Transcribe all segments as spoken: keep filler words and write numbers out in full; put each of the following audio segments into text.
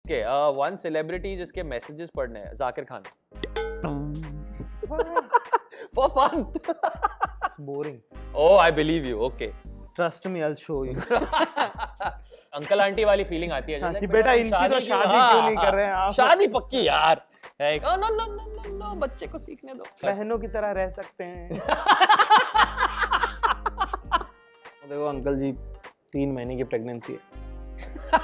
Okay, uh, one celebrity जिसके messages पढ़ने हैं, Zakir Khan. For fun. It's boring. Oh, I believe you. Okay. Trust me, I'll show you. Uncle aunty वाली feeling आती है कि बेटा इनकी तो शादी क्यों नहीं कर रहे हैं आप? शादी पक्की यार. Like, oh, no, no, no, no, no, बच्चे को सीखने दो. बहनों की तरह रह सकते हैं. देखो अंकल जी, तीन महीने की प्रेगनेंसी है.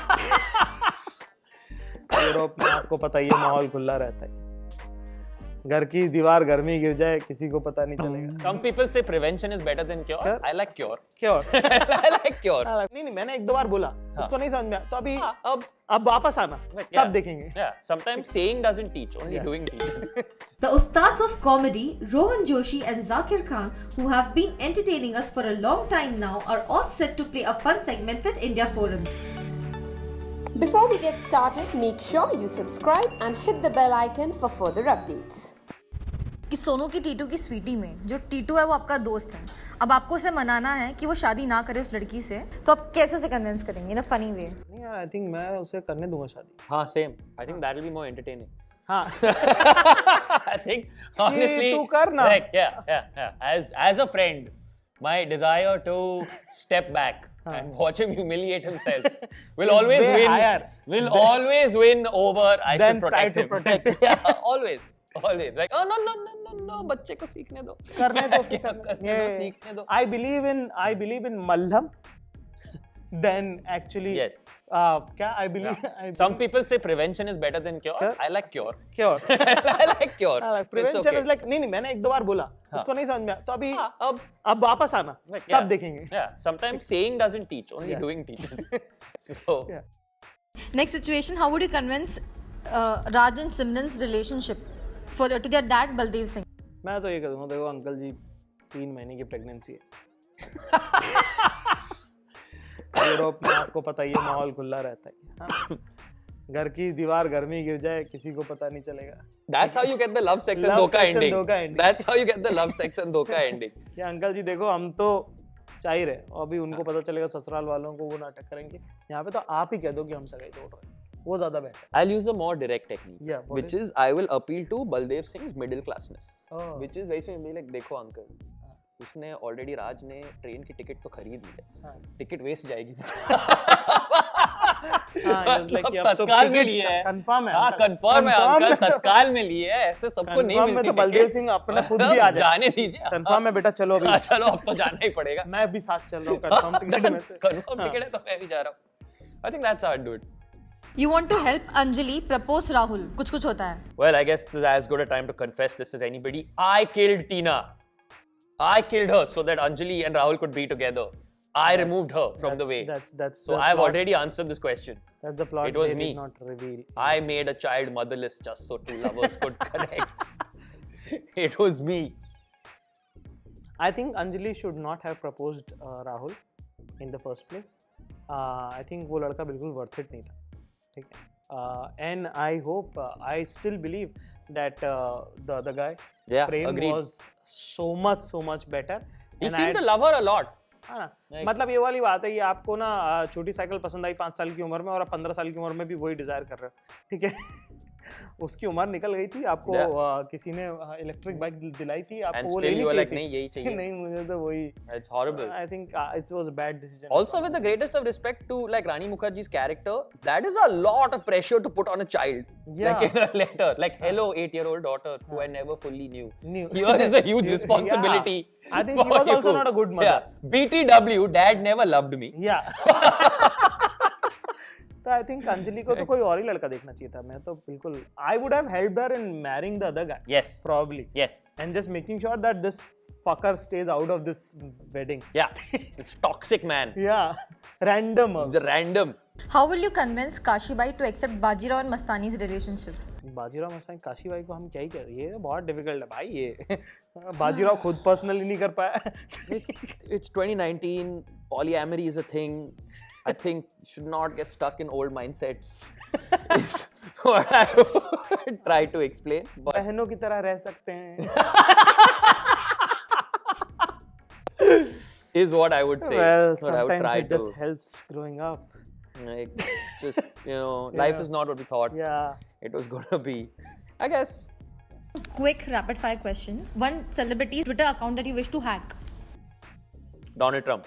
यूरोप में आपको पता ही है माहौल खुला रहता है. घर की दीवार घर में गिर जाए किसी को पता नहीं चलेगा. Some people say prevention is better than cure. I like cure. Cure. I like cure. नहीं नहीं मैंने एक दो बार बोला, उसको नहीं समझ में आया, तो अभी अब अब वापस आना, तब देखेंगे. Yeah, sometimes saying doesn't teach, only doing teaches. The Ustads of comedy, Rohan Joshi and Zakir Khan, who have been entertaining us for a long time now, are all set to play a fun segment with India Forum. Before we get started, make sure you subscribe and hit the bell icon for further updates. कि सोनू की टीटू की स्वीटी में जो टीटू है वो आपका दोस्त है, अब आपको उसे मनाना है कि वो शादी ना करे उस लड़की से, तो आप कैसे उसे कन्विंस करेंगे इन अ फनी वे? नहीं यार, आई थिंक मैं उसे करने दूंगा शादी. हाँ same, I think that will be more entertaining. हाँ I think honestly, तू करना. Like, yeah, yeah, yeah. As as a friend, my desire to step back and watch him humiliate himself will always win. Higher. Will then, always win over. I should protect him. Protect him. Yeah, always, always. Like, oh no, no, no, no, no, बच्चे को सीखने दो. करने दो, करने दो, सीखने दो. I believe in, I believe in Mallam. Then actually, yes. Uh, क्या? I believe. Yeah. I believe. Some people say prevention is better than cure. Sure? I like cure. Cure. I like cure. I like prevention okay. is like नहीं नहीं मैंने एक दो बार बोला, हाँ. उसको नहीं समझ में आया, तो अभी हाँ, अब अब वापस आना, like, तब yeah. देखेंगे. Yeah. Sometimes saying doesn't teach, only yeah. doing teaches. So. Yeah. Next situation, how would you convince uh, Raj and Simran's relationship for to their dad Baldev Singh? मैं तो ये कहूँगा, देखो अंकल जी, तीन महीने की प्रेगनेंसी है. यूरोप में आपको पता ही है माहौल खुला रहता है. हाँ? घर की दीवार घर में गिर जाए किसी को पता नहीं चलेगा. That's how you get the love sex and धोखा ending. ending. That's how you get the love sex and धोखा ending. क्या अंकल जी देखो, हम तो चाह ही रहे, और अभी उनको पता चलेगा ससुराल वालों को, वो नाटक करेंगे. यहाँ पे तो आप ही कह दो कि हम सगाई तोड़ रहे हैं, वो ज्यादा better. I'll use a more direct technique, yeah, which is? is I will appeal to Baldev Singh's middle classness, oh. which is basically like, देखो अंकल, उसने ऑलरेडी राज ने ट्रेन की टिकट तो खरीद ली है, टिकट वेस्ट जाएगी. तत्काल में लिए है, कंफर्म है. हाँ कंफर्म है अंकल, तत्काल में लिए है, ऐसे सबको नहीं मिलती. तो बलदेव सिंह अपना खुद भी आ जाए. जाने दीजिए. कंफर्म है बेटा, चलो अभी. चलो अब तो जाना ही पड़ेगा. मैं भी साथ चल रहा हूँ. कंफर्म टिकट में से. कंफर्म टिकट है तो मैं भी जा रहा हूँ. I think that's how I'd do it. You want to help Anjali propose Rahul? कुछ कुछ होता है. Well, I guess this is as good a time to confess this as anybody. I killed Tina. I killed her so that Anjali and Rahul could be together. I that's, removed her from the way. That's, that's so I've plot. already answered this question. That's the plot. It was me. Not reveal. I made a child motherless just so two lovers could connect. It was me. I think Anjali should not have proposed uh, Rahul in the first place. Uh, I think वो लड़का बिल्कुल worth it नहीं था. ठीक है. Uh, and I hope, uh, I still believe that uh, the other guy, yeah, Prem, agreed. was so much, so much better. He and seemed I, to love her a lot. हाँ ना, like, मतलब ये वाली बात है कि आपको ना छोटी साइकिल पसंद आई पाँच साल की उम्र में, और आप पंद्रह साल की उम्र में भी वही डिजायर कर रहे हो. ठीक है. उसकी उम्र निकल गई थी, आपको yeah. uh, किसी ने इलेक्ट्रिक बाइक दिलाई थी, आपको वो लेनी चाहिए थी. नहीं यही चाहिए. नहीं मुझे तो वही. It's horrible. I think uh, it was a bad decision. Also, with the greatest of respect to like Rani Mukherjee's character, that is a lot of pressure to put on a child. Yeah. Like in a letter, like hello eight-year-old daughter who I never fully knew. Knew. Here is a huge responsibility. Yeah. I think she was also not a good mother. Yeah. B T W, dad never loved me. Yeah. तो I think Anjali को तो कोई और ही लड़का देखना चाहिए था. मैं तो बिल्कुल I would have helped her in marrying the other guy. Yes. Probably. Yes. And just making sure that this fucker stays out of this wedding. Yeah. This toxic man. Yeah. Random. The random. How will you convince Kashi Bai to accept Bajirao and Mastani's relationship? Bajirao Mastani Kashi भाई को हम क्या ही कर, ये बहुत difficult है भाई. ये बाजीराव खुद पर्सनली नहीं कर पाया. It's twenty nineteen. Polyamory is a thing. I think should not get stuck in old mindsets. Is what I would try to explain. But बहनों की तरह रह सकते हैं. Is what I would say. Well, what I would sometimes try it just to. helps growing up. Like, just, you know, life Yeah. is not what we thought Yeah. it was going to be. I guess. Quick rapid fire question. One celebrity Twitter account that you wish to hack. Donald Trump.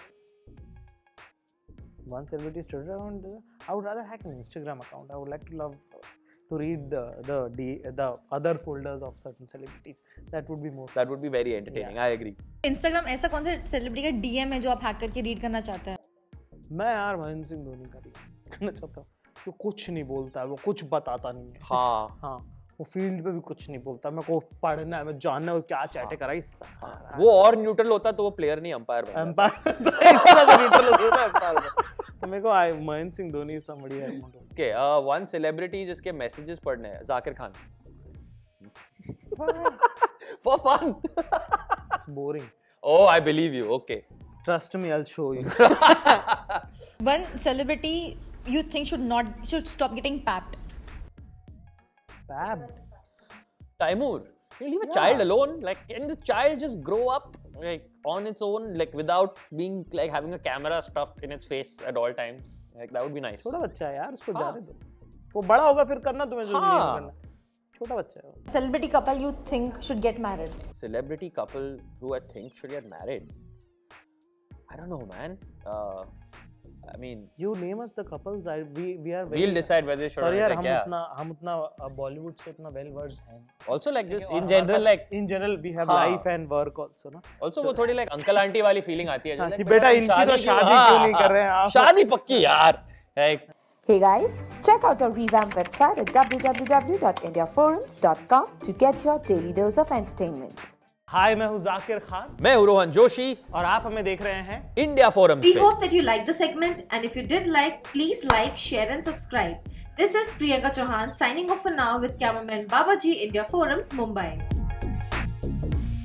One celebrity's Twitter account. I would rather hack an Instagram account. I would like to love uh, to read the the the, the other folders of certain celebrities. That would be more. That would be very entertaining. Yeah. I agree. Instagram ऐसा कौन सा celebrity का D M है जो आप hack करके read करना चाहते हैं? मैं यार महेंद्र सिंह धोनी का भी करना चाहता हूँ. वो कुछ नहीं बोलता है, वो कुछ बताता नहीं है. हाँ. हाँ. वो फील्ड पे भी कुछ नहीं बोलता. मेरे को पढ़ना है, मैं जानना है वो क्या चैटे करा इस. वो और न्यूट्रल होता तो वो प्लेयर नहीं अंपायर बनता. एम्पायर. तो मेरे को आई Mahendra Singh Dhoni somebody I want to. Okay, uh, one celebrity जिसके messages पढ़ने हैं, Zakir Khan. For fun. It's boring. Oh, I believe you. Okay. Trust me, I'll show you. One celebrity you think should not should stop getting papped. Bad. Taimur. You leave a child alone, like, and the child just grow up like on its own, like without being like having a camera stuffed in its face at all times. Like that would be nice. छोटा बच्चा है यार, उसको हाँ. जाने दो. वो बड़ा होगा फिर करना तुम्हें जो नहीं हाँ. करना. छोटा बच्चा है वो. Celebrity couple you think should get married. Celebrity couple who I think should get married. I don't know, man. Uh, I mean, You name us the couples. I we we are very. we'll decide whether they should. Sorry or यार, like, हम yeah. उतना हम उतना बॉलीवुड से इतना well versed हैं. Also, like just और in हमारे general, पास- like in general we have हाँ. life and work also ना. also वो थोड़ी like uncle auntie वाली feeling आती है. हाँ, like, कि बेटा तुम इनकी तो की- शादी हाँ, क्यों नहीं हाँ, कर रहे हैं आप? शादी पक्की यार. Like Hey guys, check out our revamped website at w w w dot india forums dot com to get your daily dose of entertainment. हाय, मैं हूँ जाकिर खान मैं हूँ रोहन जोशी. और आप हमें देख रहे हैं India Forums We पे. hope that you liked the segment, and if you did like, please like, share and subscribe. This is Priyanka Chauhan signing off for now with cameraman Babaji, India Forums, Mumbai.